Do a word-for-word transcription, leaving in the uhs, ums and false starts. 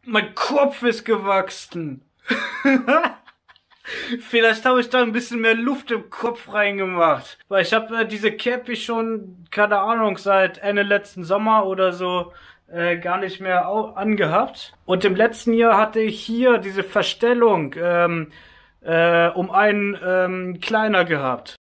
Mein Kopf ist gewachsen. Vielleicht habe ich da ein bisschen mehr Luft im Kopf reingemacht. Weil ich habe äh, diese Cappy schon, keine Ahnung, seit Ende letzten Sommer oder so äh, gar nicht mehr au angehabt. Und im letzten Jahr hatte ich hier diese Verstellung ähm, äh, um einen ähm, kleiner gehabt.